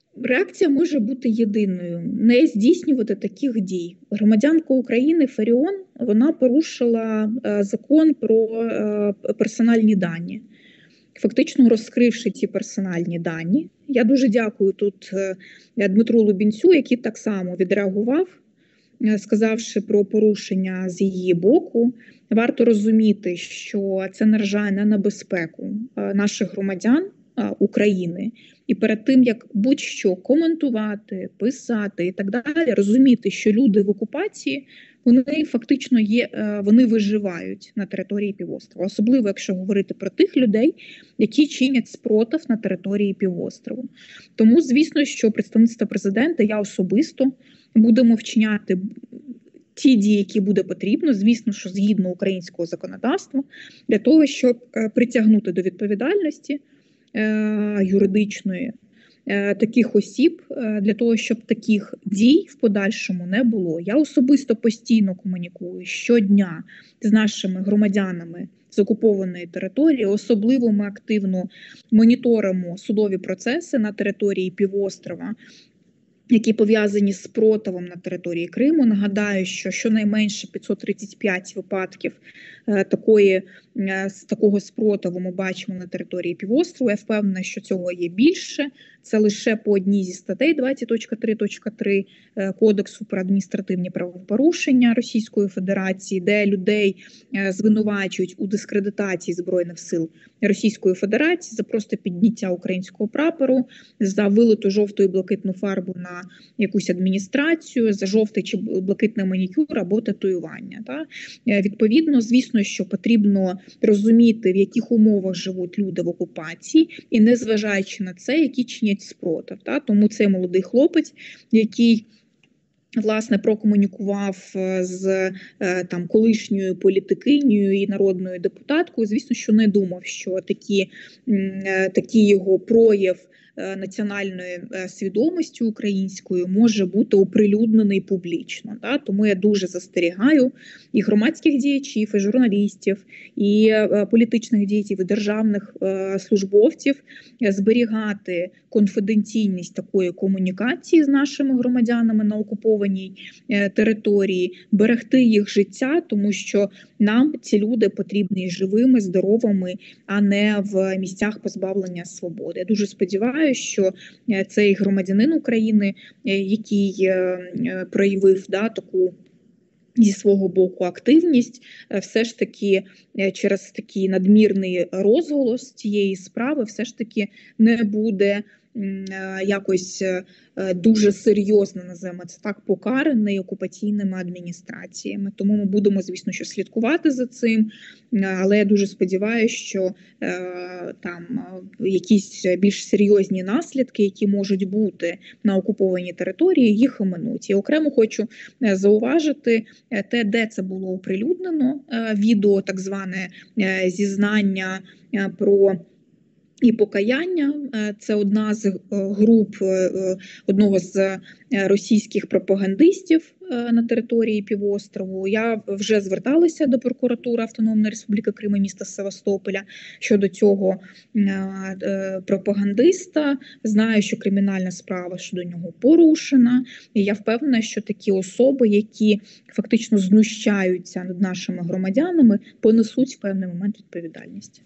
Реакція може бути єдиною – не здійснювати таких дій. Громадянка України Фаріон, вона порушила закон про персональні дані, фактично розкривши ці персональні дані. Я дуже дякую тут Дмитру Лубінцю, який так само відреагував, сказавши про порушення з її боку. Варто розуміти, що це наражає не на безпеку наших громадян України. І перед тим, як будь-що коментувати, писати і так далі, розуміти, що люди в окупації, вони фактично вони виживають на території півострова. Особливо, якщо говорити про тих людей, які чинять спротив на території півострову. Тому, звісно, що представництво президента, я особисто, будемо вчиняти ті дії, які буде потрібно, звісно, що згідно українського законодавства, для того, щоб притягнути до відповідальності юридичної таких осіб, для того, щоб таких дій в подальшому не було. Я особисто постійно комунікую щодня з нашими громадянами з окупованої території, особливо ми активно моніторимо судові процеси на території півострова, які пов'язані з спротивом на території Криму. Нагадаю, що щонайменше 535 випадків такого спротиву ми бачимо на території півострову. Я впевнена, що цього є більше. Це лише по одній зі статей 20.3.3 Кодексу про адміністративні правопорушення Російської Федерації, де людей звинувачують у дискредитації Збройних сил Російської Федерації за просто підняття українського прапору, за вилиту жовту і блакитну фарбу на якусь адміністрацію, за жовтий чи блакитний манікюр або татуювання. Відповідно, звісно, що потрібно розуміти, в яких умовах живуть люди в окупації, і незважаючи на це, які чинять спротив. Тому цей молодий хлопець, який власне прокомунікував з колишньою політикинею і народною депутаткою, звісно, що не думав, що такий його прояв національної свідомості української може бути оприлюднений публічно. Тому я дуже застерігаю і громадських діячів, і журналістів, і політичних діячів, і державних службовців зберігати конфіденційність такої комунікації з нашими громадянами на окупованій території, берегти їх життя, тому що нам ці люди потрібні живими, здоровими, а не в місцях позбавлення свободи. Я дуже сподіваюся, що цей громадянин України, який проявив таку зі свого боку активність, все ж таки через такий надмірний розголос цієї справи все ж таки не буде якось дуже серйозно, називаємо це так, покараний окупаційними адміністраціями. Тому ми будемо, звісно, що слідкувати за цим, але я дуже сподіваюся, що якісь більш серйозні наслідки, які можуть бути на окупованій території, їх оминуть. І окремо хочу зауважити те, де це було оприлюднено, відео, так зване зізнання про і покаяння. Це одна з груп одного з російських пропагандистів на території півострову. Я вже зверталася до прокуратури Автономної Республіки Крим і міста Севастополя щодо цього пропагандиста. Знаю, що кримінальна справа щодо нього порушена. І я впевнена, що такі особи, які фактично знущаються над нашими громадянами, понесуть в певний момент відповідальність.